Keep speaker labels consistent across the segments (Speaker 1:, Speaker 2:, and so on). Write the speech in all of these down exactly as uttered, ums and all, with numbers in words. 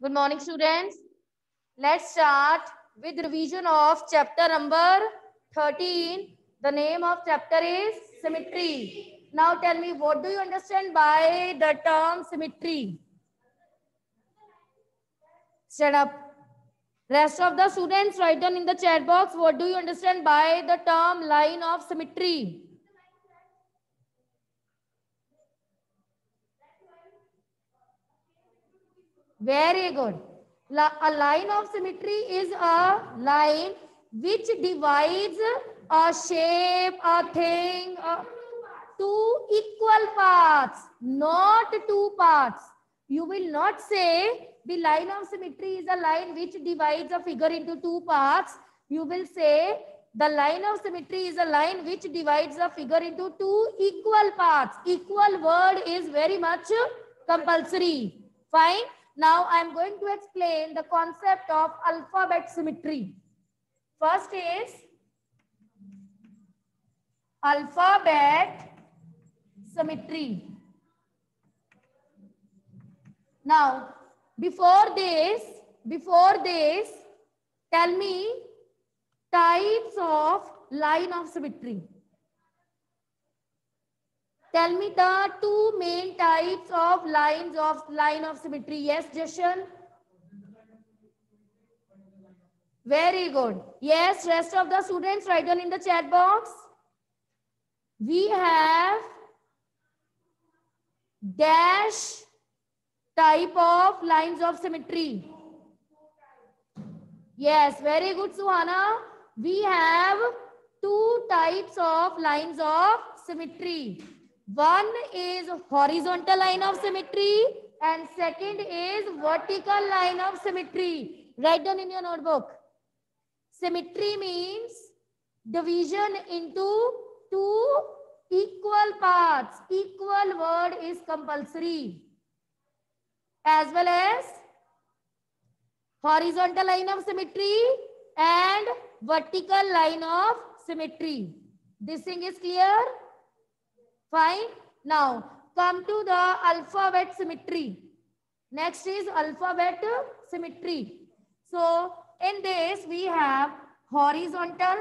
Speaker 1: Good morning, students. Let's start with revision of chapter number thirteen. The name of chapter is symmetry. Now tell me, what do you understand by the term symmetry? Stand up. Rest of the students, write down in the chat box, what do you understand by the term line of symmetry? Very good. A line of symmetry is a line which divides a shape, a thing, a two equal parts, not two parts. You will not say the line of symmetry is a line which divides a figure into two parts. You will say the line of symmetry is a line which divides a figure into two equal parts. Equal word is very much compulsory. Fine. Now I am going to explain the concept of alphabet symmetry. First is alphabet symmetry. Now, before this, before this, tell me types of line of symmetry. Tell me the two main types of lines of line of symmetry. Yes, Jashan? Very good. Yes, rest of the students, write down in the chat box. We have dash type of lines of symmetry. Yes, very good, Suhana. We have two types of lines of symmetry. One is horizontal line of symmetry and second is vertical line of symmetry. Write down in your notebook. Symmetry means division into two equal parts. Equal word is compulsory. As well as horizontal line of symmetry and vertical line of symmetry. This thing is clear? Fine. Now, come to the alphabet symmetry. Next is alphabet symmetry. So, in this we have horizontal,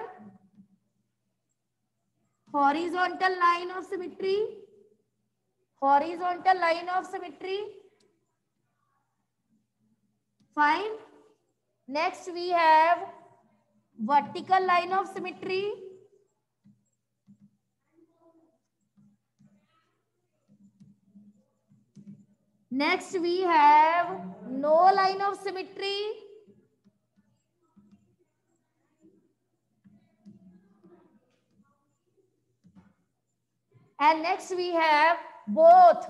Speaker 1: horizontal line of symmetry, horizontal line of symmetry. Fine. Next we have vertical line of symmetry. Next we have no line of symmetry. And next we have both.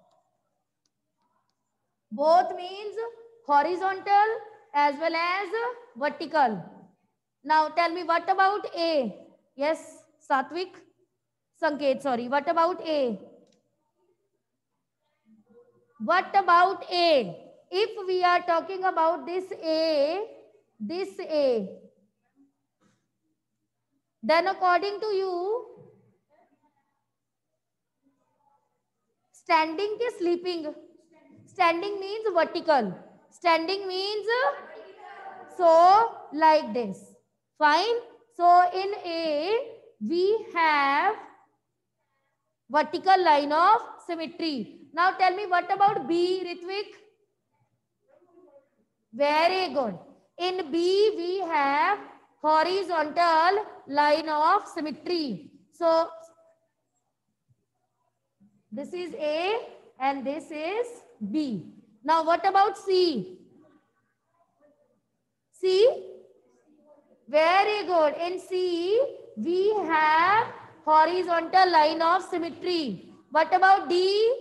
Speaker 1: Both means horizontal as well as vertical. Now tell me, what about A? Yes, Satvik? Sanket, sorry. What about A? What about A? If we are talking about this A, this A, then according to you, standing ke sleeping? Standing means vertical. Standing means so like this. Fine. So in A, we have vertical line of symmetry. Now tell me, what about B, Ritvik? Very good. In B, we have horizontal line of symmetry. So this is A and this is B. Now what about C? C? Very good. In C, we have horizontal line of symmetry. What about D?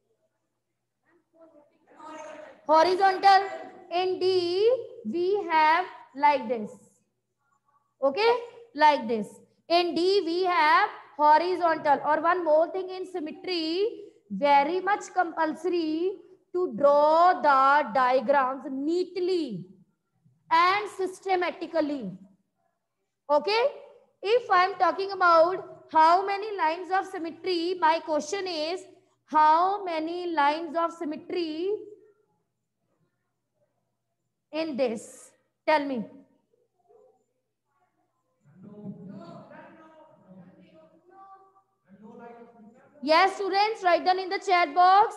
Speaker 1: Horizontal. In D, we have like this. Okay? Like this. In D, we have horizontal. Or one more thing in symmetry, very much compulsory to draw the diagrams neatly and systematically. Okay? If I am talking about how many lines of symmetry, my question is, how many lines of symmetry in this? Tell me. Yes, students, write down in the chat box.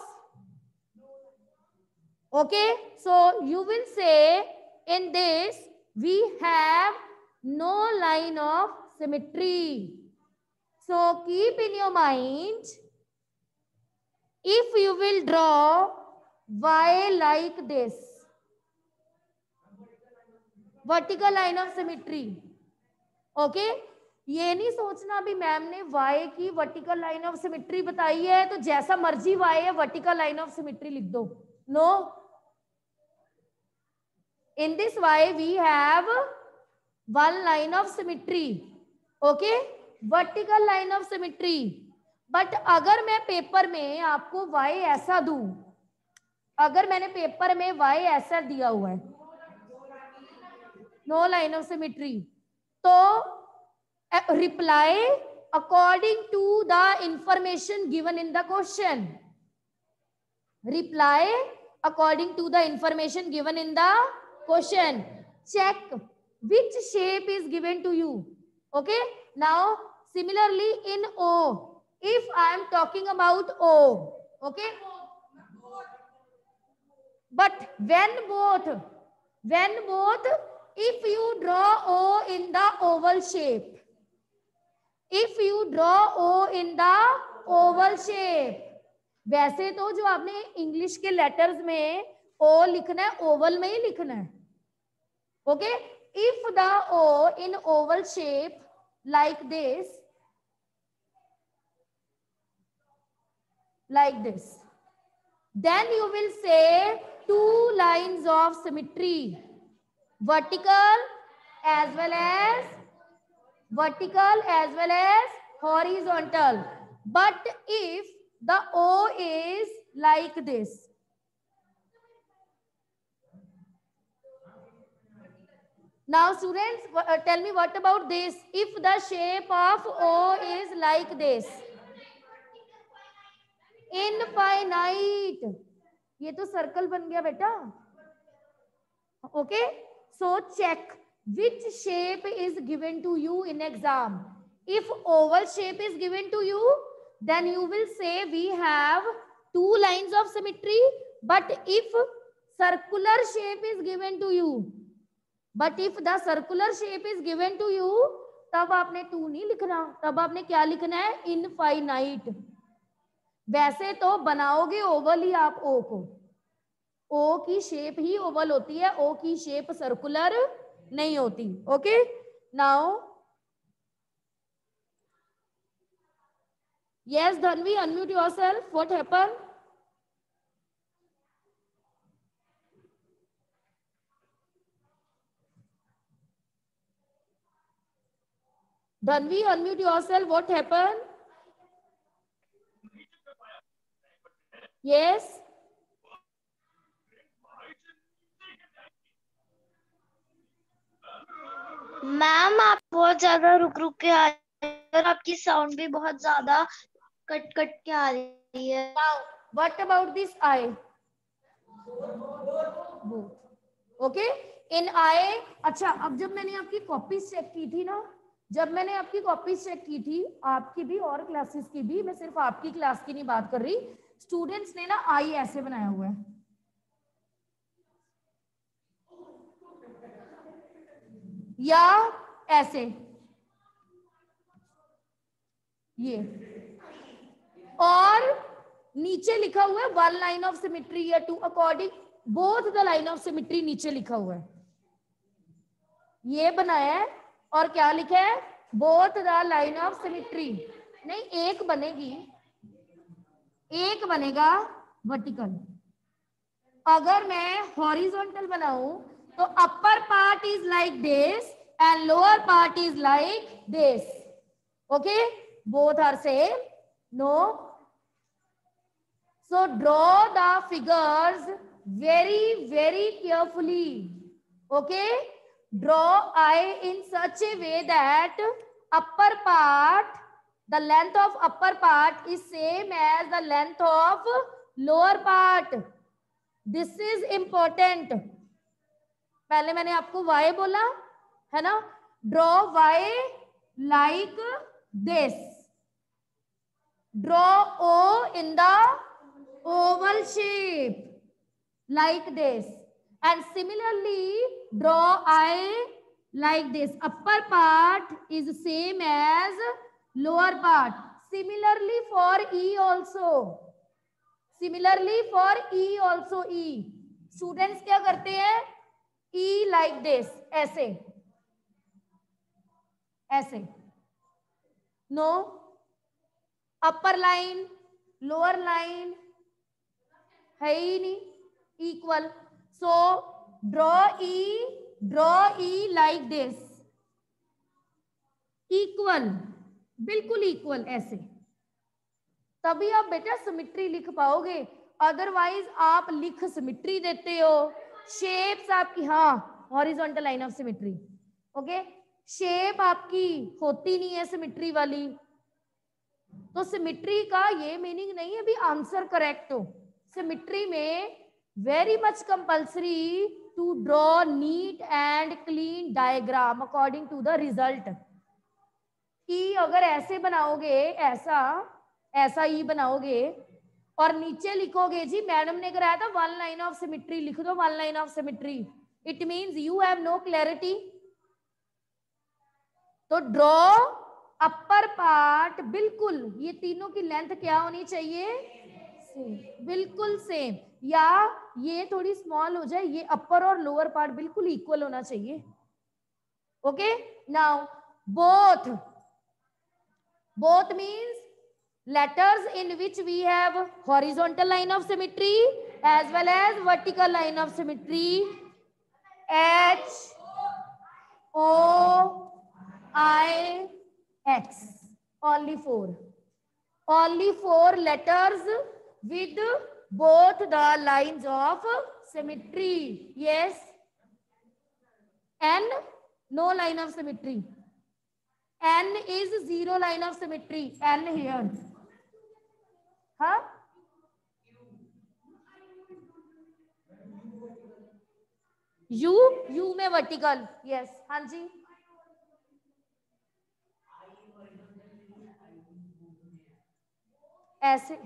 Speaker 1: Okay, so you will say in this we have no line of symmetry. So keep in your mind, if you will draw Y like this, vertical line of symmetry. Okay, ये नहीं सोचना भी ma'am ने y की vertical line of symmetry बताई है तो जैसा मर्जी y है वर्टिकल लाइन ऑफ सिमेट्री लिख दो. No, in this y we have one line of symmetry. Okay, vertical line of symmetry. But अगर मैं पेपर में आपको y ऐसा दूं, अगर मैंने पेपर में y ऐसा दिया हुआ है, नो लाइन ऑफ सिमेट्री, तो reply according to the information given in the question. Reply according to the information given in the question. Check which shape is given to you. Okay, now similarly in O, if I am talking about O, okay, but when both when both if you draw O in the oval shape, if you draw O in the oval shape, वैसे तो जो आपने English के letters में O लिखना है Oval में ही लिखना है. Okay, if the O in oval shape like this, like this, then you will say two lines of symmetry, vertical as well as vertical as well as horizontal. But if the O is like this, now students, uh, tell me what about this? If the shape of O is like this, infinite, ये तो circle बन गया बेटा. Okay, so check which shape is given to you in exam. If oval shape is given to you, then you will say we have two lines of symmetry. But if circular shape is given to you, but if the circular shape is given to you, तब आपने to नहीं लिखना, तब आपने क्या लिखना है? Infinite. वैसे तो बनाओगे ओवल ही आप ओ को, ओ की शेप ही ओवल होती है, ओ की शेप सर्कुलर नहीं होती. Okay, now yes Dhanvi, unmute yourself. What happened? Dhanvi, unmute yourself. What happened? Yes,
Speaker 2: ma'am आप बहुत ज्यादा रुक रुक के आ रही है और आपकी साउंड भी बहुत ज्यादा कट कट के आ रही है.
Speaker 1: now what about this eye? Okay, in eye. अच्छा, अब जब मैंने आपकी कॉपीज चेक की थी ना, जब मैंने आपकी कॉपीज चेक की थी, आपकी भी और क्लासेस की भी, मैं सिर्फ आपकी क्लास की नहीं बात कर रही, स्टूडेंट्स ने ना आई ऐसे बनाया हुआ है, या ऐसे, ये, और नीचे लिखा हुआ है वन लाइन ऑफ सिमेट्री या two according both the line of symmetry, नीचे लिखा हुआ है, ये बनाया है. और क्या लिखा है? Both the line of symmetry. नहीं, एक बनेगी, एक बनेगा वर्टिकल. अगर मैं हॉरिजॉन्टल बनाऊं तो upper part is like this and lower part is like this. Okay, both are same. No, so draw the figures very very carefully. Okay, draw eye in such a way that upper part, the length of upper part is same as the length of lower part. This is important. पहले मैंने आपको Y बोला है ना, draw Y like this, draw O in the oval shape like this, and similarly draw I like this. Upper part is same as lower part. Similarly for E also, similarly for E also. E students क्या करते हैं, E like this, ऐसे ऐसे, no, upper line lower line है ही नहीं, equal. So draw E, draw E like this, equal, बिल्कुल equal ऐसे, तभी आप बेटा सिमेट्री लिख पाओगे. अदरवाइज आप लिख सिमेट्री देते हो, शेप्स आपकी, हाँ horizontal line of symmetry, okay, shape आपकी होती नहीं है सिमेट्री वाली. तो सिमेट्री का ये मीनिंग नहीं है भी आंसर करेक्ट हो. सिमेट्री में very much compulsory to draw neat and clean diagram according to the result. E अगर ऐसे बनाओगे, ऐसा ऐसा ई बनाओगे और नीचे लिखोगे जी मैडम ने कराया था वन लाइन ऑफ सिमेट्री, लिख दो one line of symmetry, it means you have no clarity. तो ड्रॉ अपर पार्ट, बिल्कुल ये तीनों की लेंथ क्या होनी चाहिए, सेम, बिल्कुल सेम, या ये थोड़ी स्मॉल हो जाए, ये अपर और लोअर पार्ट बिल्कुल इक्वल होना चाहिए. Okay, now both, both means letters in which we have horizontal line of symmetry as well as vertical line of symmetry. H O I X, only four, only four letters with both the lines of symmetry. Yes. N, no line of symmetry. N is zero line of symmetry. N here. हाँ, U, U में vertical. Yes, हाँ जी, ऐसे.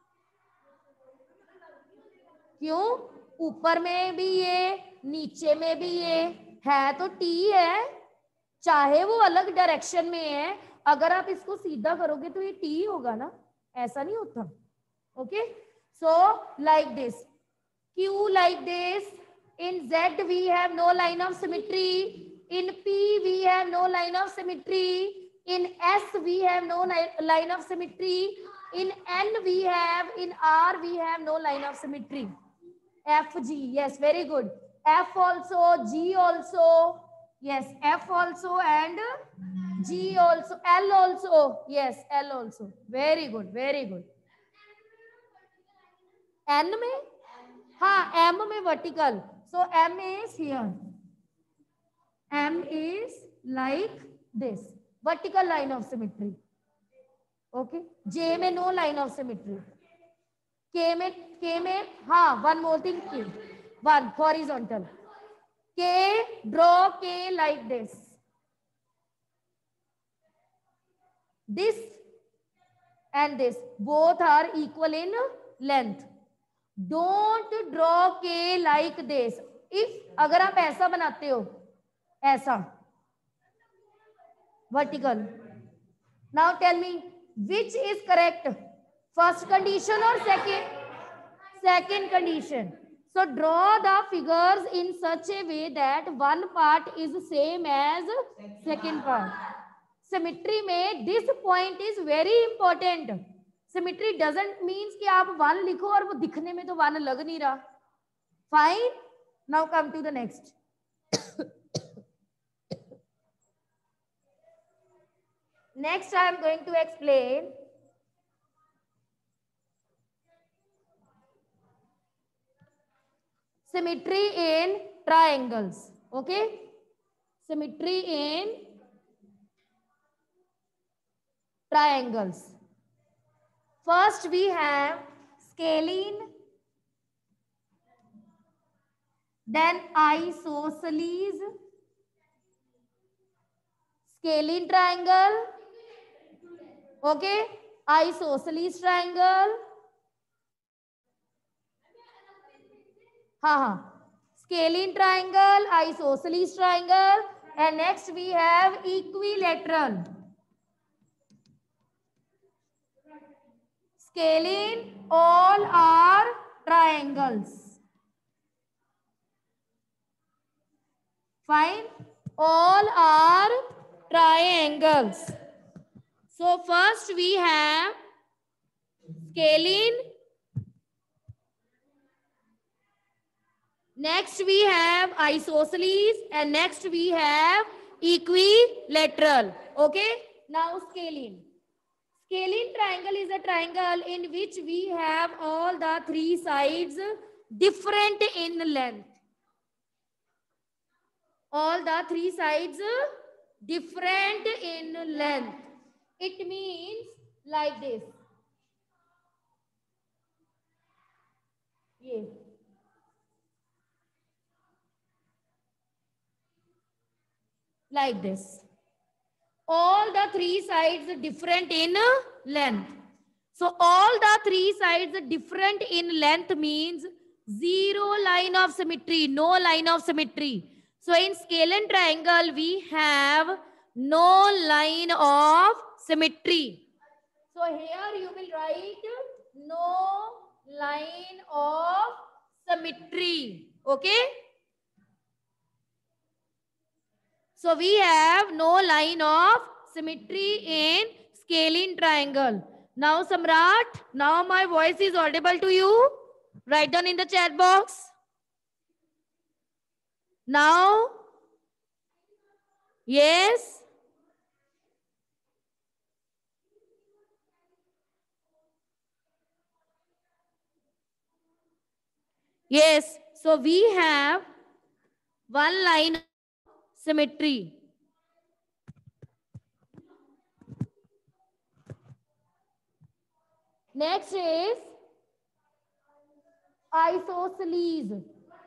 Speaker 1: क्यों, ऊपर में भी ये, नीचे में भी ये है, तो टी है, चाहे वो अलग डायरेक्शन में है, अगर आप इसको सीधा करोगे तो ये टी होगा ना, ऐसा नहीं होता. Okay, so like this, Q like this, in Z we have no line of symmetry, in P we have no line of symmetry, in S we have no line of symmetry, in N we have, in R we have no line of symmetry. F, G, yes, very good. F also, G also, yes, F also and G also, L also, yes, L also, very good, very good. N में, हाँ, M में vertical, so M is here, M is like this, vertical line of symmetry. Okay, J में no line of symmetry. K में, K में, हाँ, one more thing, K, one horizontal. K, draw K like this. This and this both are equal in length. Don't draw K like this. If अगर आप ऐसा बनाते हो, ऐसा vertical. Now tell me which is correct, first condition or second? Second condition. So draw the figures in such a way that one part is same as second part. Symmetry में this point is very important. Symmetry doesn't means कि आप one लिखो और वो दिखने में तो one लग नहीं रहा. Fine. Now come to the next. Next I am going to explain symmetry in triangles. Okay, symmetry in triangles. First we have scalene, Then isosceles, scalene triangle. Okay, isosceles triangle. हाँ हाँ, scalene triangle, isosceles triangle, and next we have equilateral. Scalene, all are triangles. Fine, all are triangles. So first we have scalene. Next we have isosceles, and next we have equilateral. Okay, now scalene. Scalene triangle is a triangle in which we have all the three sides different in length. All the three sides different in length. It means like this. Yeah. Like this. All the three sides different in length. So all the three sides different in length means zero line of symmetry, no line of symmetry. So in scalene triangle, we have no line of symmetry. So here you will write no line of symmetry. Okay. So we have no line of symmetry in scalene triangle. Now Samrat, now my voice is audible to you. Write down in the chat box. Now, yes. Yes, so we have one line of symmetry. Next is isosceles.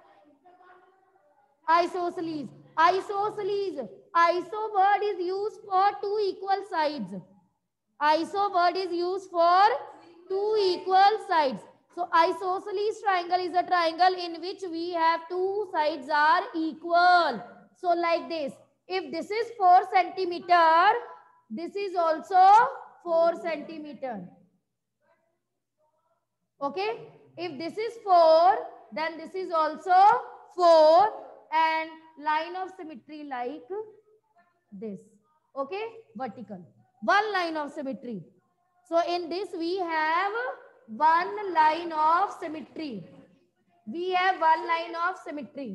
Speaker 1: Isosceles. Isosceles. Iso word is used for two equal sides. Iso word is used for two equal sides. So isosceles triangle is a triangle in which we have two sides are equal. So like this. If this is four centimeter, this is also four centimeter. Okay. If this is four, then this is also four, and line of symmetry like this. Okay. Vertical. One line of symmetry. So in this we have one line of symmetry. We have one line of symmetry.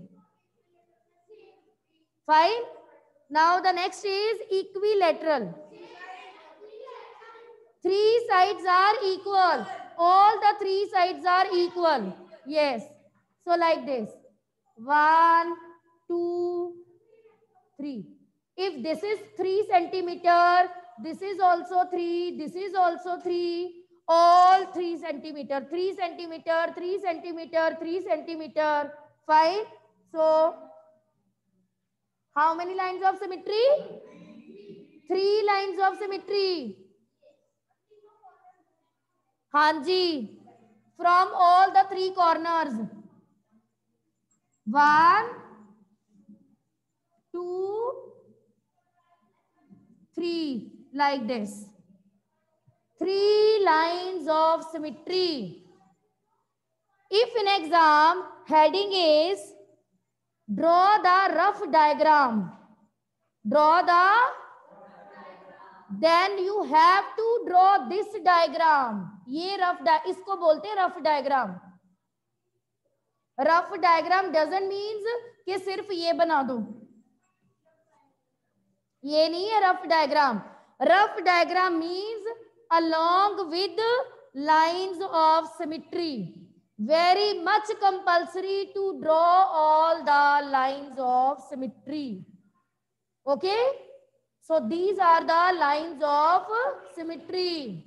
Speaker 1: Fine. Now the next is equilateral. Three sides are equal. All the three sides are equal. Yes. So like this. One, two, three. If this is three centimeter, this is also three, this is also three, all three centimeter, three centimeter, three centimeter, three centimeter. Fine. So, how many lines of symmetry? Three lines of symmetry. Hanji, from all the three corners. One, two, three, like this. Three lines of symmetry. If in exam heading is draw the rough diagram, draw the, then you have to draw this diagram. ये rough di इसको बोलते हैं rough diagram. Rough diagram doesn't means कि सिर्फ ये बना दो. ये नहीं है rough diagram. Rough diagram means along with lines of symmetry. Very much compulsory to draw all the lines of symmetry. Okay? So these are the lines of symmetry.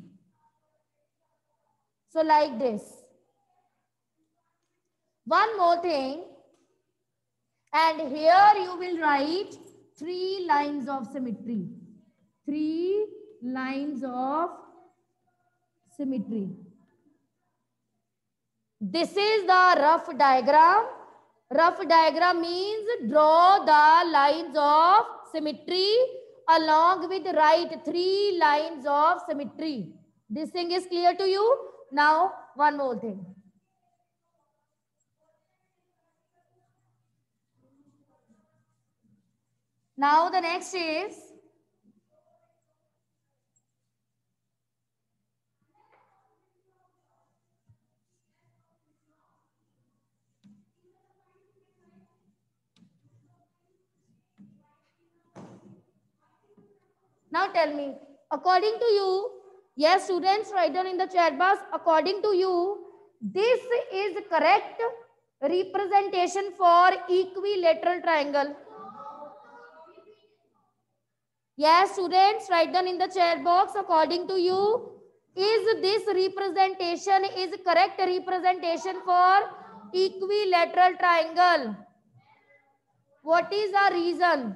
Speaker 1: So like this. One more thing. and here you will write three lines of symmetry. Three lines of symmetry. This is the rough diagram. Rough diagram means draw the lines of symmetry along with write three lines of symmetry. This thing is clear to you? Now, one more thing. Now the next is now tell me, according to you, yes, students, write down in the chat box, according to you, this is correct representation for equilateral triangle. Yes, students, write down in the chat box, according to you, is this representation is correct representation for equilateral triangle? What is the reason?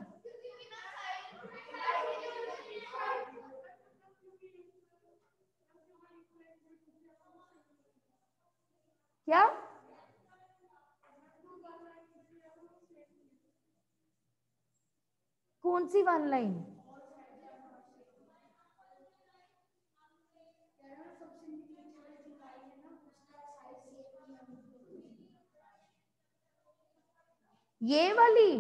Speaker 1: क्या? कौन सी one line? ये वाली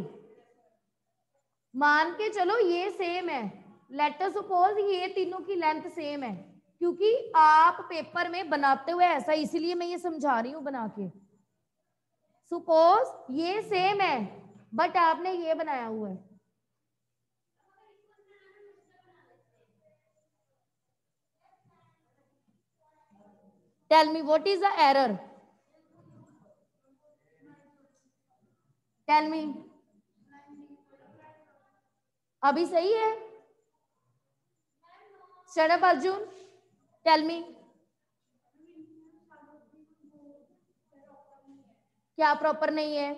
Speaker 1: मान के चलो ये same है. Let us suppose ये तीनों की लेंथ सेम है, क्योंकि आप पेपर में बनाते हुए ऐसा, इसीलिए मैं ये समझा रही हूं बना के. सपोज ये सेम है बट आपने ये बनाया हुआ है. Tell me what is the error? Tell me. अभी सही है? Shut up Arjun, tell me. क्या प्रॉपर नहीं है?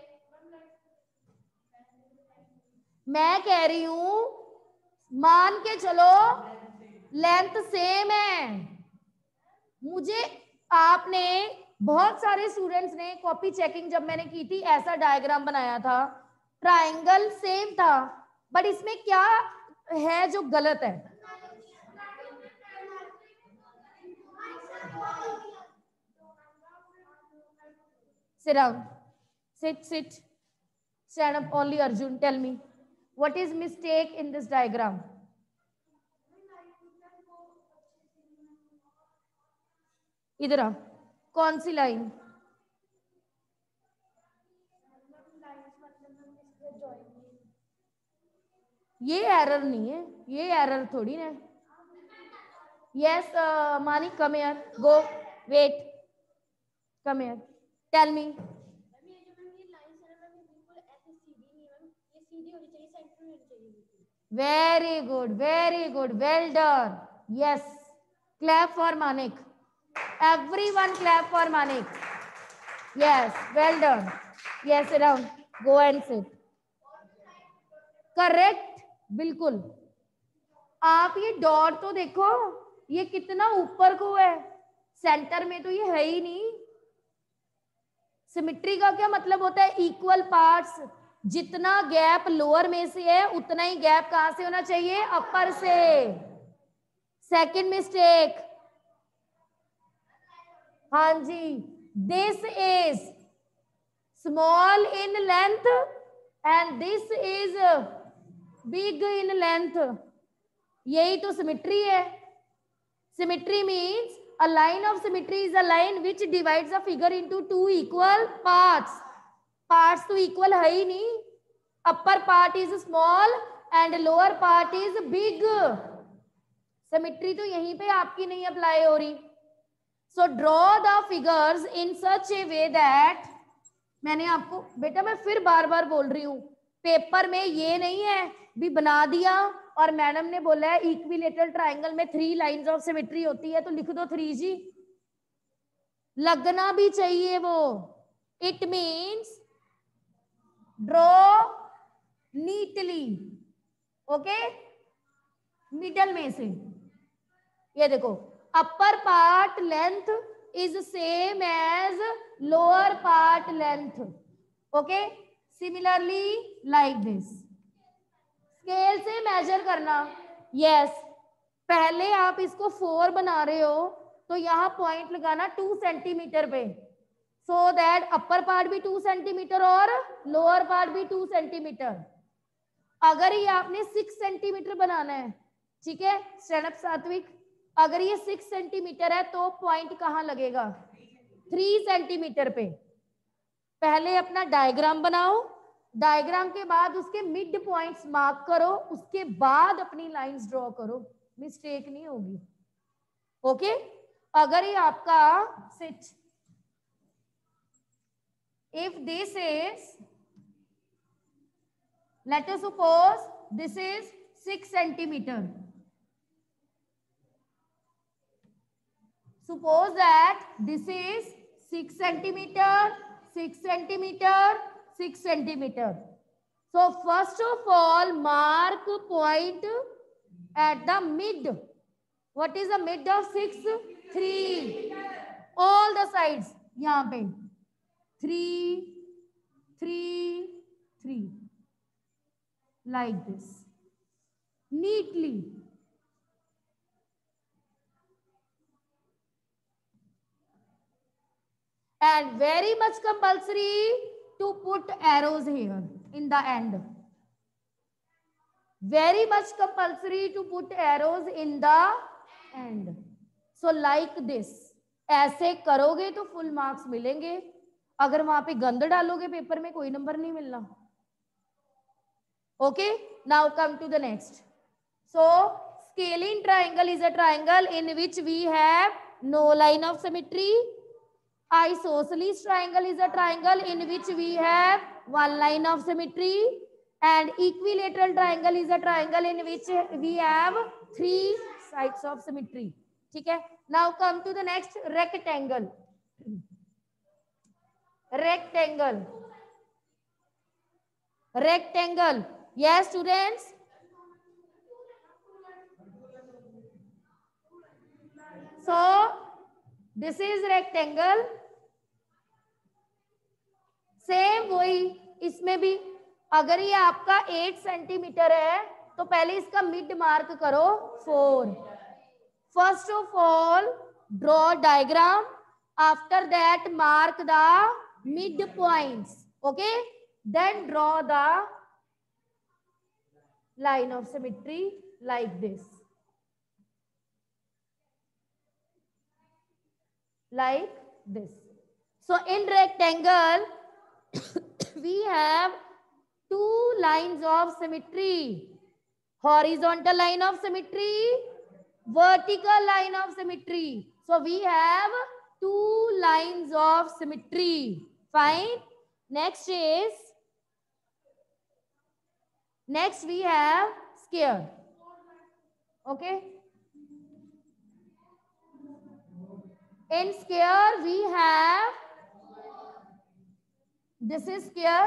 Speaker 1: मैं कह रही हूं मान के चलो लेंथ सेम है. मुझे आपने बहुत सारे स्टूडेंट्स ने कॉपी चेकिंग जब मैंने की थी ऐसा डायग्राम बनाया था, ट्रायंगल सेम था, बट इसमें क्या है जो गलत है? Sit down. Sit, sit. Stand up. Only Arjun. Tell me, what is mistake in this diagram? इधर आ. कौन सी लाइन? ये एरर नहीं है, ये एरर थोड़ी ना. Yes Mani, come here. Go, wait, come here. Tell me. Very good, very good, well done. Yes, clap for Manik. Everyone clap for Manik. Yes, well done. Yes, sit down. Go and sit. Correct, बिल्कुल. आप ये dot तो देखो, ये कितना ऊपर को है, सेंटर में तो ये है ही नहीं. सिमेट्री का क्या मतलब होता है? Equal parts. जितना गैप लोअर में से है उतना ही गैप कहां से होना चाहिए? अपर से. Second mistake. हाँ जी, this is small in length and this is big in length. यही तो सिमेट्री है. Symmetry means a line of symmetry is a line which divides a figure into two equal parts. Parts तो equal है ही नहीं. Upper part is small and lower part is big. Symmetry तो यहीं पे आपकी नहीं अप्लाई हो रही. So draw the figures in such a way that, मैंने आपको बेटा मैं फिर बार बार बोल रही हूँ, पेपर में ये नहीं है भी बना दिया और मैडम ने बोला है इक्विलेटरल ट्रायंगल में थ्री लाइंस ऑफ सिमेट्री होती है तो लिख दो थ्री. जी लगना भी चाहिए वो. It means draw neatly, okay, middle में से। ये देखो, upper part length is same as lower part length, okay, similarly like this. Scale से मेजर करना, यस yes. पहले आप इसको फोर बना रहे हो तो यहाँ पॉइंट लगाना टू सेंटीमीटर पे, सो दैट अपर पार्ट भी टू सेंटीमीटर और लोअर पार्ट भी टू सेंटीमीटर। अगर ये आपने सिक्स सेंटीमीटर बनाना है, ठीक है स्टैंड अप सात्विक, अगर ये सिक्स सेंटीमीटर है तो पॉइंट कहाँ लगेगा, थ्री सेंटीमीटर पे। पहले अपना डायग्राम बनाओ, डायग्राम के बाद उसके मिड पॉइंट्स मार्क करो, उसके बाद अपनी लाइंस ड्रॉ करो, मिस्टेक नहीं होगी, ओके। अगर ये आपका सिट, if this is, let us suppose this is six centimeter, suppose that this is six centimeter, six centimeter, six centimeter. So first of all mark point at the mid. What is the mid of six? three. All the sides यहाँ पे three, three, three. Like this, neatly. And very much compulsory to put arrows here in the end. Very much compulsory to put arrows in the end. So like this. ऐसे करोगे तो full marks मिलेंगे, अगर वहां पे गंद डालोगे paper में कोई नंबर नहीं मिलना। Okay, now come to the next. So scalene triangle is a triangle in which we have no line of symmetry. Isosceles triangle is a triangle in which we have one line of symmetry, and equilateral triangle is a triangle in which we have three sides of symmetry. ठीक है, now come to the next, rectangle. Rectangle, rectangle. Yes students, so this is rectangle. Same वही इसमें भी, अगर ये आपका eight centimetre है तो पहले इसका मिड मार्क करो four. First of all draw diagram, after that mark the mid points, okay, then draw the line of symmetry like this, like this. So in rectangle we have two lines of symmetry, horizontal line of symmetry, vertical line of symmetry. So we have two lines of symmetry. Fine. Next is, next we have square, okay. In square we have, this is square.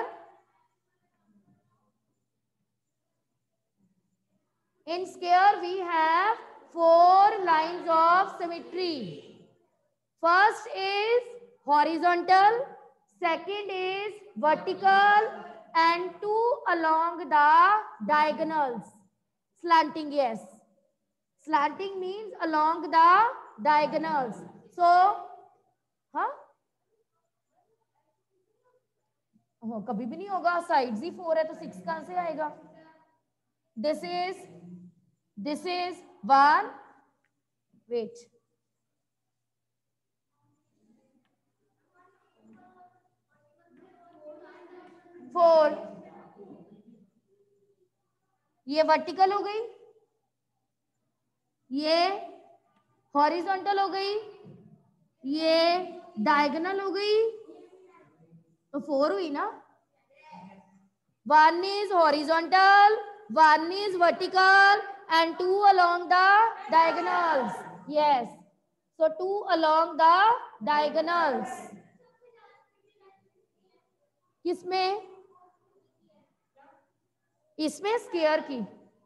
Speaker 1: In square we have four lines of symmetry. First is horizontal, second is vertical, and two along the diagonals. Slanting, yes. Slanting means along the diagonals. So, हाँ, oh, कभी भी नहीं होगा, sides ही four है तो six कहाँ से आएगा? This is, this is one. Wait. Four, ये वर्टिकल हो गई, ये हॉरिजॉन्टल हो गई, ये डायगोनल हो गई, तो फोर हुई ना। One is horizontal, one is vertical and two along the diagonals, yes, so two along the diagonals. किसमें? इसमें स्क्वायर की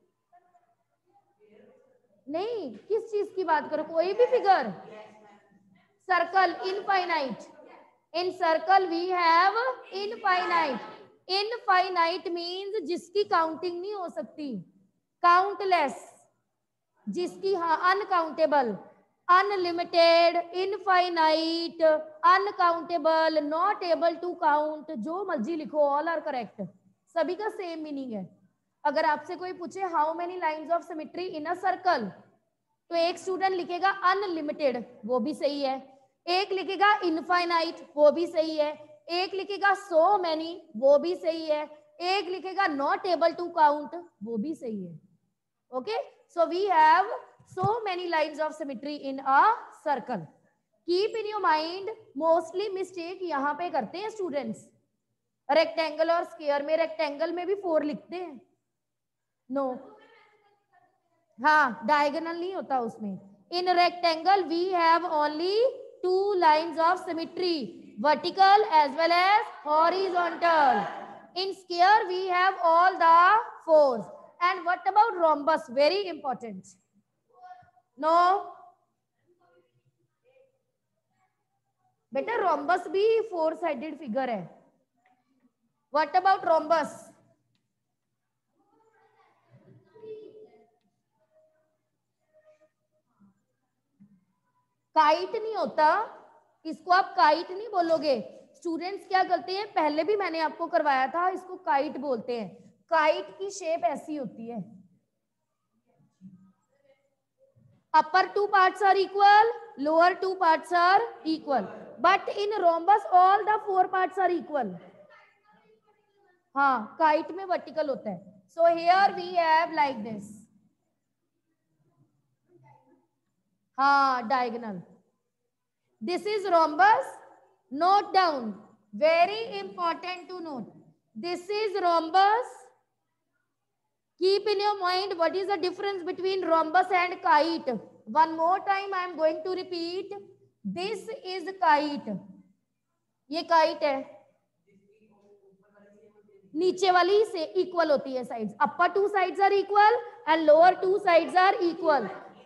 Speaker 1: नहीं, किस चीज की बात करो? कोई भी figure, circle, infinite. In circle we have infinite. Infinite means जिसकी काउंटिंग नहीं हो सकती, काउंटलेस, जिसकी हाँ uncountable, unlimited, infinite, uncountable, not able to count, जो मर्जी लिखो, ऑल आर करेक्ट, सभी का सेम मीनिंग है. अगर आपसे कोई पूछे how many lines of symmetry in a circle, तो एक स्टूडेंट लिखेगा अनलिमिटेड, वो भी सही है. एक लिखेगा इनफाइनाइट, वो भी सही है. एक लिखेगा सो मैनी, वो भी सही है. एक लिखेगा नॉट एबल टू काउंट, वो भी सही है. Okay, so we have so many lines of symmetry in a circle. Keep in your mind, mostly mistake यहाँ पे करते हैं स्टूडेंट्स. रेक्टेंगल और स्क्वायर में, रेक्टेंगल में भी फोर लिखते हैं, नो no. हाँ, डायगोनल नहीं होता उसमें. In rectangle we have only two lines of symmetry, vertical as well as horizontal. In square we have all the fours. And what about rhombus? Very important. No बेटा, rhombus भी four sided figure है. What about rhombus? Kite नहीं होता, इसको आप kite नहीं बोलोगे. Students क्या करते हैं, पहले भी मैंने आपको करवाया था, इसको काइट बोलते हैं. काइट की शेप ऐसी होती है, upper two parts are equal, lower two parts are equal, but in rhombus all the four parts are equal. हाँ, काइट में वर्टिकल होता है. so here we have like this. हाँ, diagonal. this is rhombus. note down, very important to note, this is rhombus. Keep in your mind what is the difference between rhombus and kite. One more time I am going to repeat. This is kite. ये kite है. नीचे वाली से equal होती है sides. Upper two sides are equal and lower two sides are equal.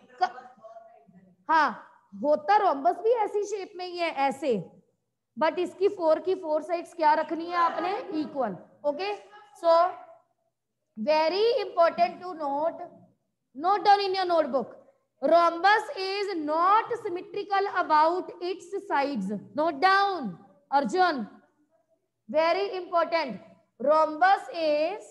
Speaker 1: हाँ, होता rhombus भी ऐसी शेप में ही है, ऐसे, बट इसकी फोर की फोर साइड्स क्या रखनी है आपने? Equal. Okay, so very important to note, note down in your notebook, rhombus is not symmetrical about its sides. Note down, Arjun, very important. Rhombus is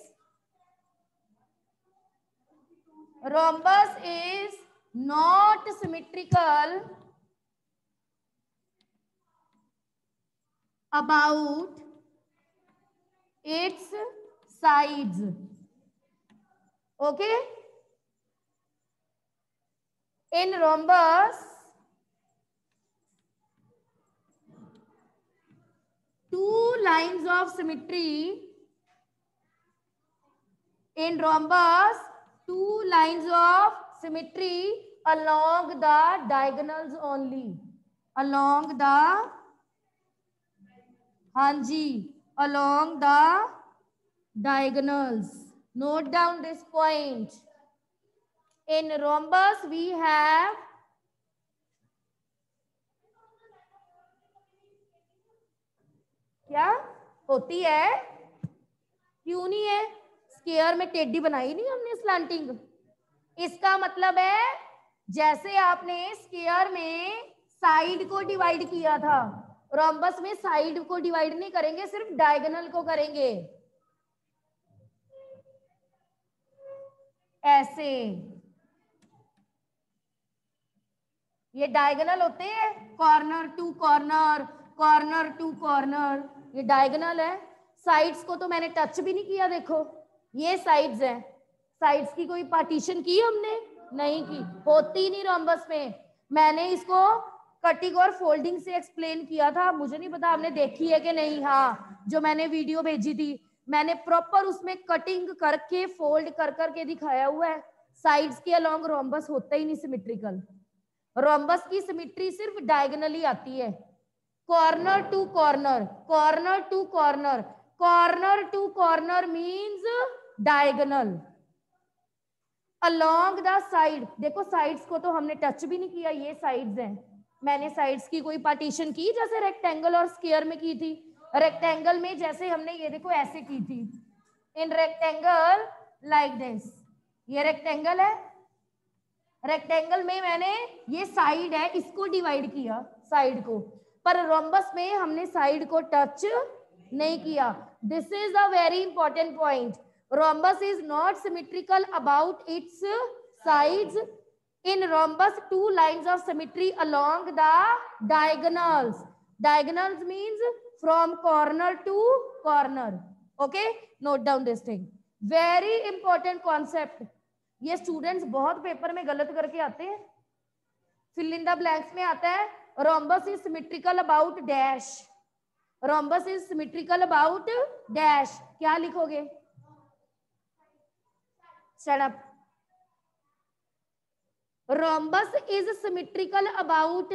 Speaker 1: rhombus is not symmetrical about its sides. Okay, in rhombus two lines of symmetry, in rhombus two lines of symmetry along the diagonals only, along the, hanji, along the diagonals. Note down this point. In rhombus we have क्या होती है, क्यों नहीं है? Square में टेढ़ी बनाई नहीं हमने, स्लैंटिंग. इसका मतलब है जैसे आपने स्क्वायर में साइड को डिवाइड किया था, रोम्बस में साइड को डिवाइड नहीं करेंगे, सिर्फ डायगोनल को करेंगे. ऐसे ये डायगोनल होते हैं, corner to corner, corner to corner, ये डायगोनल है. साइड्स को तो मैंने टच भी नहीं किया, देखो ये साइड्स हैं. साइड्स की कोई पार्टीशन की हमने? नहीं की, होती नहीं रोम्बस में. मैंने इसको कटिंग और फोल्डिंग से एक्सप्लेन किया था, मुझे नहीं पता आपने देखी है कि नहीं. हाँ, जो मैंने वीडियो भेजी थी मैंने प्रॉपर उसमें कटिंग करके फोल्ड कर करके दिखाया हुआ है. साइड्स के अलोंग रोम्बस होता ही नहीं सिमेट्रिकल. रोम्बस की सिमेट्री सिर्फ डायगोनली आती है, corner to corner, corner to corner. Corner to corner means diagonal along the side. देखो साइड्स को तो हमने टच भी नहीं किया, ये साइड्स हैं, मैंने साइड्स की कोई पार्टीशन की जैसे रेक्टेंगल और स्क्वायर में की थी। रेक्टेंगल में जैसे हमने ये देखो ऐसे की थी, इन रेक्टेंगल लाइक दिस, ये रेक्टेंगल है, रेक्टेंगल में मैंने ये साइड है इसको डिवाइड किया साइड को, पर रोम्बस में हमने साइड को टच नहीं किया। This is a very important point. Rhombus is not symmetrical about its sides. In rhombus, two lines of symmetry along the diagonals. Diagonals means from corner to corner. Okay, note down this thing. Very important concept. ये students बहुत paper में गलत करके आते हैं। Fill in the blanks में आता है rhombus is symmetrical about dash. Rhombus is symmetrical about dash. क्या लिखोगे? Shut up. Rhombus is symmetrical about,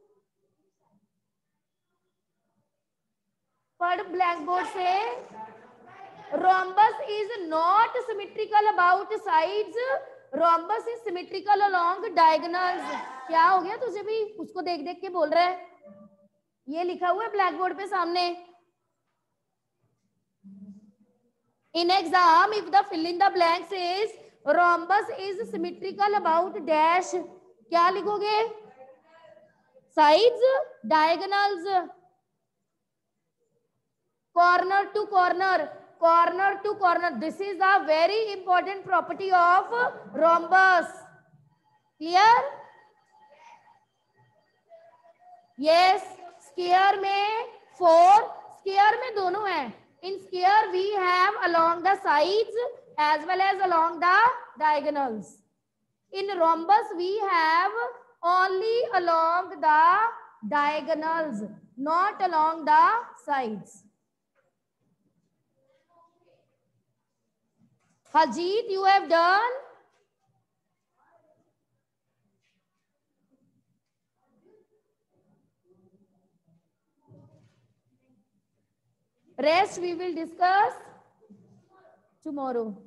Speaker 1: पढ़ ब्लैक बोर्ड से, rhombus is not symmetrical about sides, rhombus is symmetrical along diagonals। क्या हो गया तुझे भी? उसको देख देख के बोल रहा है, ये लिखा हुआ है ब्लैक बोर्ड पे सामने। In exam, if the fill in the blanks is rhombus is symmetrical about dash, क्या लिखोगे? Sides, diagonals, corner to corner, corner to corner. This is a very important property of rhombus. Clear? Yes. Square में four, square में दोनों हैं। In square we have along the sides as well as along the diagonals. In rhombus we have only along the diagonals, not along the sides. Hajit, you have done? Rest we will discuss tomorrow.